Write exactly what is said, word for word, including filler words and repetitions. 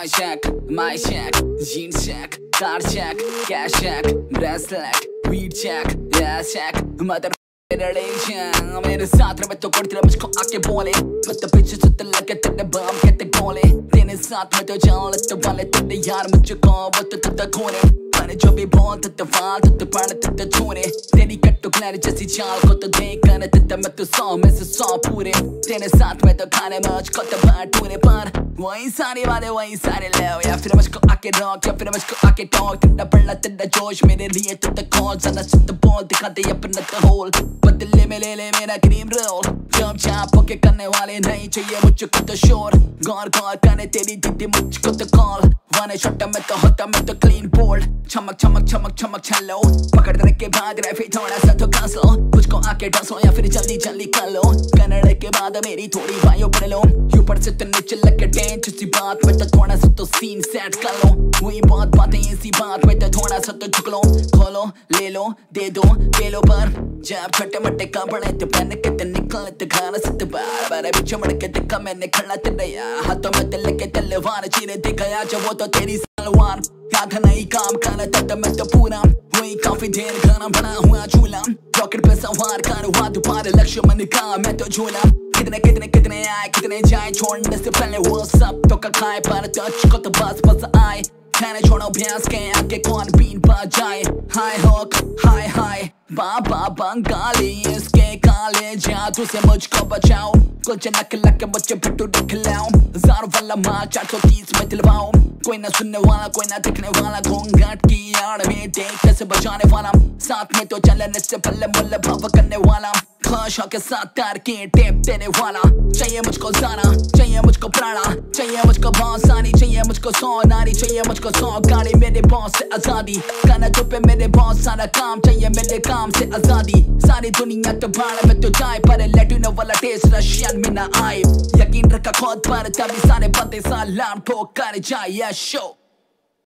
my shack, my shack, jean shack, car shack, cash shack, bracelet, weed shack, yeah shack, mother relation. मेरे साथ रहे तो करती रहे मुझको आके बोले, मैं तो पीछे से तो लगे तेरे बाम कहते बोले, तेरे साथ में तो जाऊँ लगते वाले तेरे यार मुझको वो तो तुझे खोने, मैंने जो भी बोल तुझे फाल तुझे पढ़ तुझे छोड़े, तेरी कट्टू क्लैरी जैसी चाल को तो देख कर तुझे मैं तो सौ में से सौ पूरे, तेरे साथ में तो खाने मुझको तो बांटूने पर वही सारे वाले वही सारे ले या फिर मुझको आके रॉक या फिर मुझको आके टॉक तेरा पढ़ना तेरा जोश मेरे लिए तो तक कॉल ज़्यादा सिद्ध बॉल दिखा दे अपना तो होल बदले में ले ले मेरा क्रीम रोल जब चाप के करने वाले नहीं चाहिए मुझको तो शोर गौर गौर करने तेरी दीदी मुझको तो कॉल वाने शॉट में तो होता मैं तो क्लीन बोल्ड चमक चमक चमक चमक चलो पकड़ने के बाद रहे फिर थोड़ा सा तो कांस लो मुझको आके डांस लो या फिर जल्दी जल्दी कर लो कन्नड़ के बाद मेरी थोड़ी बायो पढ़ लो ऊपर से तो नीचे लगे टेंट सी बात में तो थोड़ा सा तो सीन सेट कर लो वही बात बातें ऐसी बात में तो थोड़ा सा तो झुक लो खोलो ले लो दे दो ले लो पर जब छोटे मोटे कपड़े तो पहन के तो निकले तो खाना से तो बार बार बिच मड़ के देखा मैंने खड़ा तेरा यार हाथों में तो लेके तलवार चीरे दिखाया जब वो तो तेरी सलवार याद नहीं काम करना तब मैं तो पूरा वही काफी देर खाना बना हुआ झूला रॉकेट पे सवार कर हुआ दोबारा लक्ष्य मन का मैं तो झूला कितने कितने कितने आए कितने जाए छोड़ने से पहले वो सब तो खाए पर टच को तो बस बस आए खाने छोड़ो भैंस के आगे कौन बीन पा जाए हाय हॉक हाय हाय बाबा बंगाली इसके काले जादू से मुझको बचाओ कुछ नक लक बच्चे पिट्टू दिखलाओ जार वाला माँ चार सौ तीस में दिलवाओ कोई ना सुनने वाला कोई ना दिखने वाला घूंघट की आड़ में देख कैसे बचाने वाला साथ में तो चलने से पहले मुल्ला भाव करने वाला खाशा के साथ तार के टेप देने वाला चाहिए मुझको जाना चाहिए मुझको प्राणा चाहिए मुझको बहुत सारी चाहिए मुझको सौ नारी चाहिए मुझको सौ गाड़ी मेरे बॉस से आजादी गाना जो पे मेरे बहुत सारा काम चाहिए मेरे काम से आजादी सारी दुनिया तो भाड़ में तो जाए पर लैटिनो वाला टेस्ट रशियन में ना आए यकीन रखा खुद पर तभी सारे बंदे सलाम ठोक कर जाए यशो